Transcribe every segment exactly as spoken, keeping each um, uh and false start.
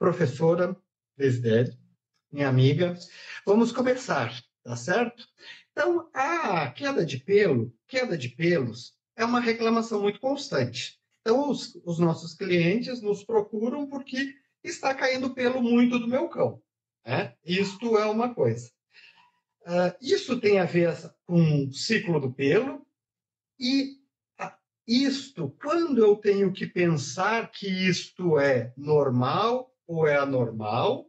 professora Desidério, minha amiga. Vamos começar, tá certo? Então, a queda de pelo, queda de pelos, é uma reclamação muito constante. Então, os, os nossos clientes nos procuram porque está caindo pelo muito do meu cão, né? Isto é uma coisa. Uh, isso tem a ver com o ciclo do pelo e uh, isto, quando eu tenho que pensar que isto é normal ou é anormal,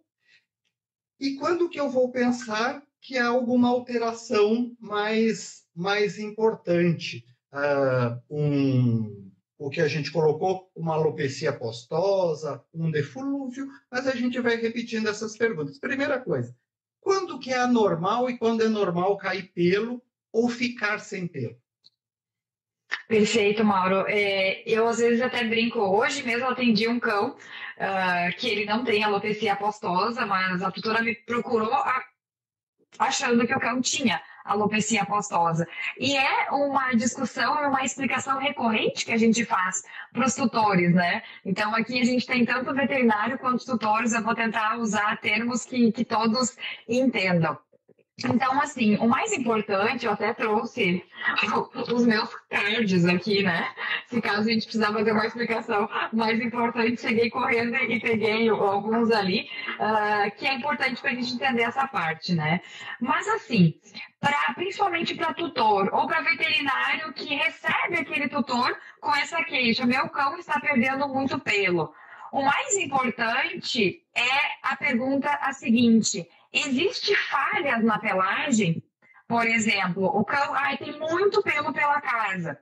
e quando que eu vou pensar que há alguma alteração mais, mais importante, uh, um, o que a gente colocou, uma alopecia apostosa, um deflúvio, mas a gente vai repetindo essas perguntas. Primeira coisa, quando que é anormal e quando é normal cair pelo ou ficar sem pelo? Perfeito, Mauro. É, eu, às vezes, até brinco. Hoje mesmo eu atendi um cão uh, que ele não tem alopecia apostosa, mas a tutora me procurou a, achando que o cão tinha alopecia apostosa. E é uma discussão, é uma explicação recorrente que a gente faz para os tutores, né? Então, aqui a gente tem tanto veterinário quanto tutores. Eu vou tentar usar termos que, que todos entendam. Então, assim, o mais importante, eu até trouxe os meus cards aqui, né? Se caso a gente precisar fazer uma explicação mais importante, cheguei correndo e peguei alguns ali, uh, que é importante para a gente entender essa parte, né? Mas, assim, pra, principalmente para tutor ou para veterinário que recebe aquele tutor com essa queixa, meu cão está perdendo muito pelo. O mais importante é a pergunta a seguinte: existe falhas na pelagem? Por exemplo, o cão ai, tem muito pelo pela casa.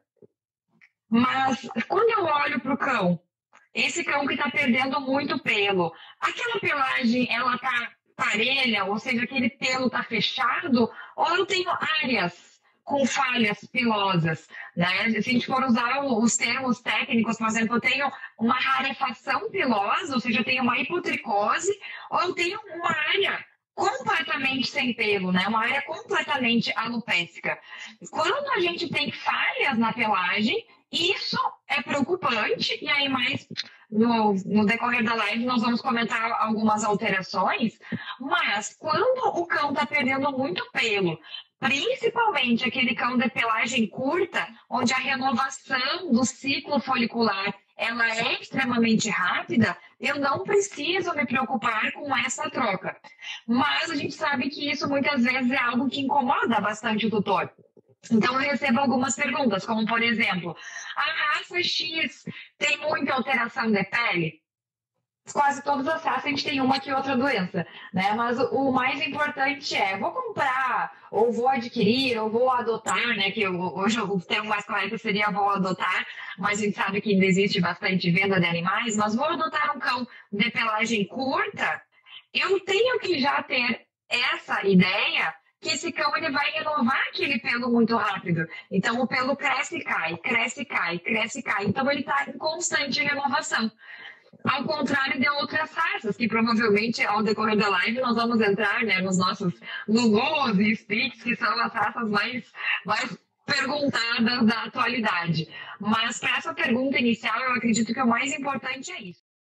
Mas quando eu olho para o cão, esse cão que está perdendo muito pelo, aquela pelagem ela está parelha, ou seja, aquele pelo está fechado, ou eu tenho áreas com falhas pilosas, né? Se a gente for usar os termos técnicos, por exemplo, eu tenho uma rarefação pilosa, ou seja, eu tenho uma hipotricose, ou eu tenho uma área completamente sem pelo, né? Uma área completamente alopécica. Quando a gente tem falhas na pelagem, isso é preocupante, e aí mais no, no decorrer da live nós vamos comentar algumas alterações, mas quando o cão está perdendo muito pelo, principalmente aquele cão de pelagem curta, onde a renovação do ciclo folicular ela é extremamente rápida, eu não preciso me preocupar com essa troca. Mas a gente sabe que isso muitas vezes é algo que incomoda bastante o tutor. Então eu recebo algumas perguntas, como por exemplo, a raça X tem muita alteração de pele? Quase todas as raças a gente tem uma que outra doença, né? Mas o mais importante é, vou comprar, ou vou adquirir, ou vou adotar, né? Que hoje o termo mais correto seria vou adotar, mas a gente sabe que ainda existe bastante venda de animais, mas vou adotar um cão de pelagem curta, eu tenho que já ter essa ideia que esse cão ele vai renovar aquele pelo muito rápido. Então o pelo cresce e cai, cresce e cai, cresce e cai. Então ele está em constante renovação. Ao contrário de outras raças, que provavelmente ao decorrer da live nós vamos entrar, né, nos nossos Lulus e Spitz, que são as raças mais, mais perguntadas da atualidade. Mas para essa pergunta inicial, eu acredito que o mais importante é isso.